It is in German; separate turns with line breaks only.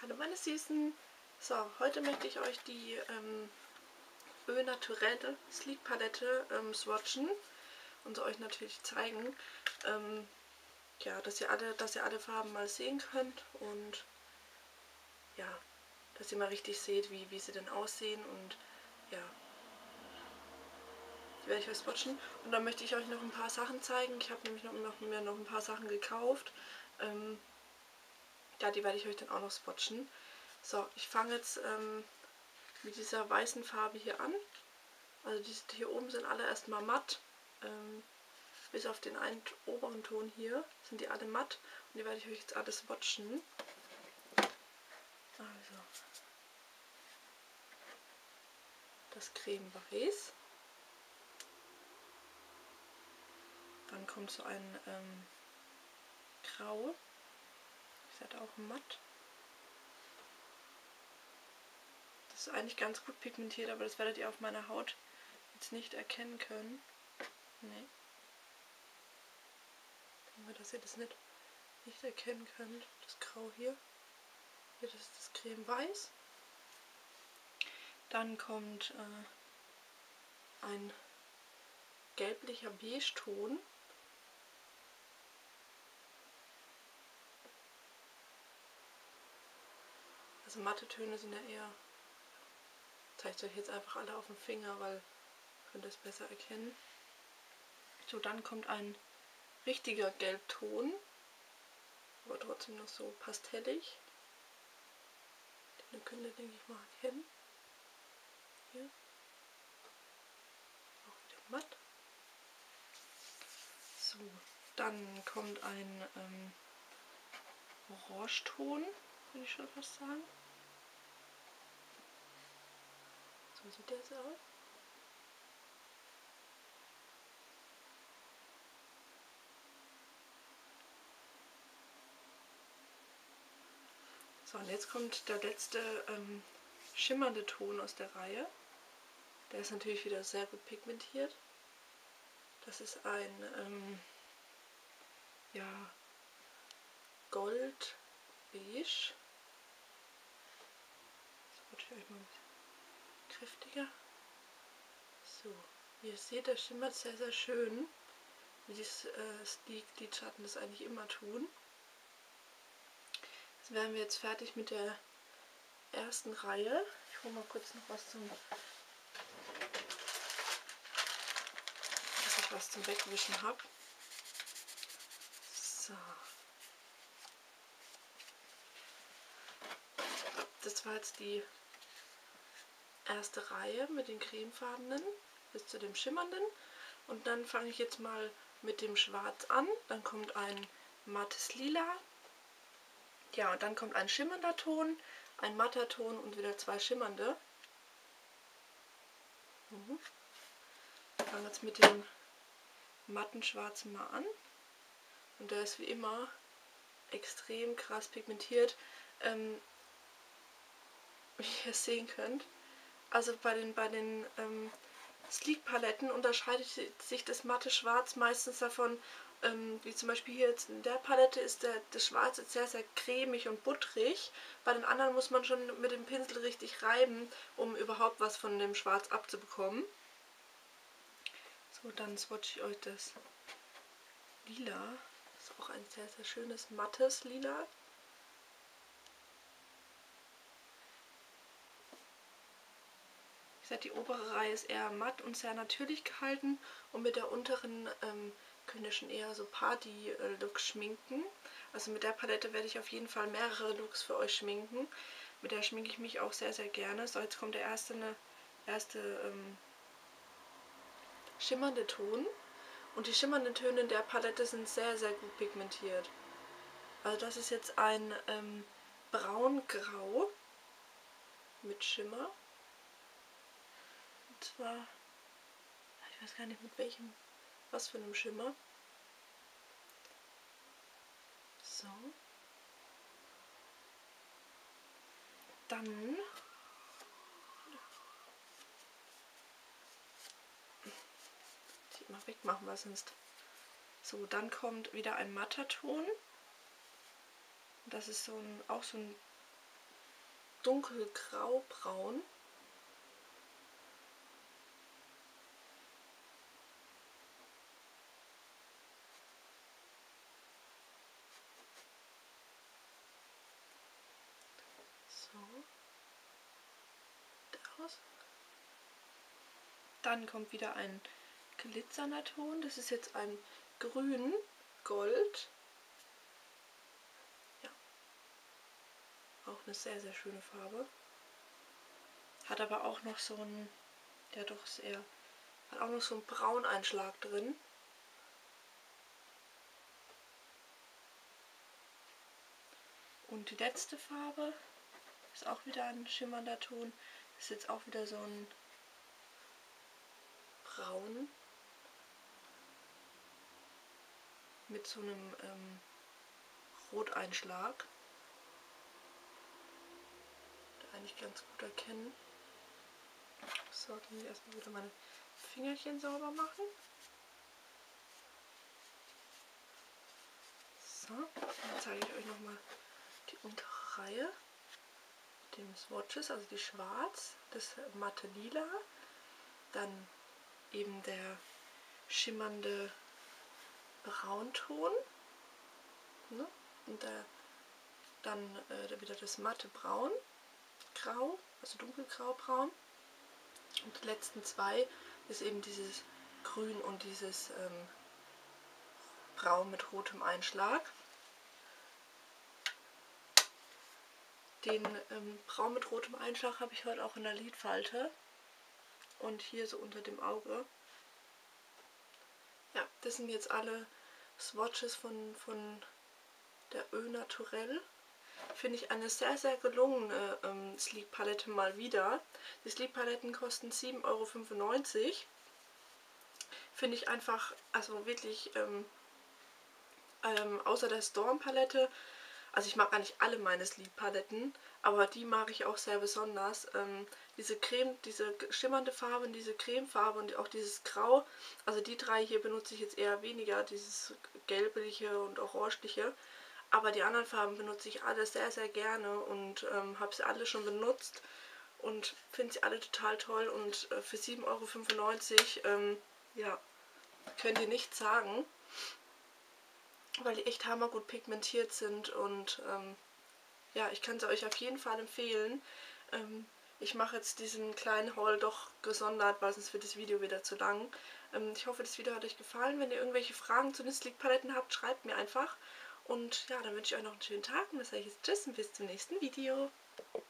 Hallo meine Süßen! So, heute möchte ich euch die Eau Naturelle Sleek Palette swatchen und euch natürlich zeigen, ja, dass ihr alle Farben mal sehen könnt und ja, dass ihr mal richtig seht, wie sie denn aussehen und ja, die werde ich euch swatchen. Und dann möchte ich euch noch ein paar Sachen zeigen. Ich habe nämlich mir noch ein paar Sachen gekauft. Ja, die werde ich euch dann auch noch swatchen. So, ich fange jetzt mit dieser weißen Farbe hier an. Also die hier oben sind alle erstmal matt. Bis auf den einen oberen Ton hier sind die alle matt. Und die werde ich euch jetzt alles swatchen. Also das Creme Weiß. Dann kommt so ein Grau. Ist halt auch matt. Das ist eigentlich ganz gut pigmentiert, aber das werdet ihr auf meiner Haut jetzt nicht erkennen können. Nee. Ich denke, dass ihr das nicht erkennen könnt. Das Grau hier. Hier, das ist das Creme Weiß. Dann kommt ein gelblicher Beige-Ton. Also matte Töne sind ja eher, ich zeige es euch jetzt einfach alle auf dem Finger, weil ihr könnt es besser erkennen. So, dann kommt ein richtiger Gelbton, aber trotzdem noch so pastellig. Den könnt ihr, denke ich mal, erkennen. Hier. Auch wieder matt. So, dann kommt ein Orangeton, würde ich schon fast sagen. So sieht der jetzt aus. So, und jetzt kommt der letzte schimmernde Ton aus der Reihe. Der ist natürlich wieder sehr gut pigmentiert. Das ist ein ja, Gold Beige. Das wollte ich euch mal ein bisschen kräftiger. So, wie ihr seht, der schimmert sehr, sehr schön. Wie die Sleek Lidschatten das eigentlich immer tun. Jetzt wären wir jetzt fertig mit der ersten Reihe. Ich hole mal kurz noch was zum Wegwischen habe. So. Das war jetzt die erste Reihe mit den cremefarbenen bis zu dem schimmernden. Und dann fange ich jetzt mal mit dem Schwarz an. Dann kommt ein mattes Lila. Ja, und dann kommt ein schimmernder Ton, ein matter Ton und wieder zwei schimmernde. Ich fange jetzt mit dem matten Schwarzen mal an. Und der ist wie immer extrem krass pigmentiert. Wie ihr sehen könnt. Also bei den Sleek Paletten unterscheidet sich das matte Schwarz meistens davon, wie zum Beispiel hier jetzt in der Palette ist das Schwarz jetzt sehr, sehr cremig und butterig. Bei den anderen muss man schon mit dem Pinsel richtig reiben, um überhaupt was von dem Schwarz abzubekommen. So, dann swatche ich euch das Lila. Das ist auch ein sehr, sehr schönes mattes Lila. Die obere Reihe ist eher matt und sehr natürlich gehalten und mit der unteren könnt ihr schon eher so Party-Looks schminken. Also mit der Palette werde ich auf jeden Fall mehrere Looks für euch schminken. Mit der schminke ich mich auch sehr, sehr gerne. So, jetzt kommt der erste schimmernde Ton. Und die schimmernden Töne in der Palette sind sehr, sehr gut pigmentiert. Also das ist jetzt ein Braungrau mit Schimmer. Und zwar, ich weiß gar nicht mit welchem, was für einem Schimmer. So. Dann die mal wegmachen, weil sonst. So, dann kommt wieder ein matter Ton. Das ist auch so ein dunkelgraubraun. So. Daraus. Dann kommt wieder ein glitzernder Ton. Das ist jetzt ein Grün-Gold. Ja. Auch eine sehr, sehr schöne Farbe. Hat aber auch noch so einen, ja doch sehr, hat auch noch so einen Brauneinschlag drin. Und die letzte Farbe ist auch wieder ein schimmernder Ton. Das ist jetzt auch wieder so ein Braun mit so einem Roteinschlag. Da eigentlich ganz gut erkennen. So, dann will ich erstmal wieder meine Fingerchen sauber machen. So, dann zeige ich euch nochmal die untere Reihe mit den Swatches, also die Schwarz, das matte Lila, dann eben der schimmernde Braunton, ne? Und dann wieder das matte Braun, Grau, also dunkelgraubraun. Und die letzten zwei ist eben dieses Grün und dieses Braun mit rotem Einschlag. Den Braun mit rotem Einschlag habe ich heute auch in der Lidfalte und hier so unter dem Auge. Ja, das sind jetzt alle Swatches von der Eau Naturelle. Finde ich eine sehr, sehr gelungene Sleek Palette mal wieder. Die Sleek Paletten kosten 7,95 €. Finde ich einfach, also wirklich, außer der Storm Palette, also ich mag eigentlich alle meine Sleek Paletten, aber die mag ich auch sehr besonders. Diese schimmernde Farbe und diese Cremefarbe und auch dieses Grau, also die drei hier benutze ich jetzt eher weniger, dieses gelbliche und orangeliche. Aber die anderen Farben benutze ich alle sehr, sehr gerne und habe sie alle schon benutzt und finde sie alle total toll. Und für 7,95 €, ja, könnt ihr nichts sagen, weil die echt hammergut pigmentiert sind. Und ja, ich kann sie euch auf jeden Fall empfehlen. Ich mache jetzt diesen kleinen Haul doch gesondert, weil sonst wird das Video wieder zu lang. Ich hoffe, das Video hat euch gefallen. Wenn ihr irgendwelche Fragen zu den Sleek Paletten habt, schreibt mir einfach. Und ja, dann wünsche ich euch noch einen schönen Tag und dann sage ich jetzt Tschüss und bis zum nächsten Video.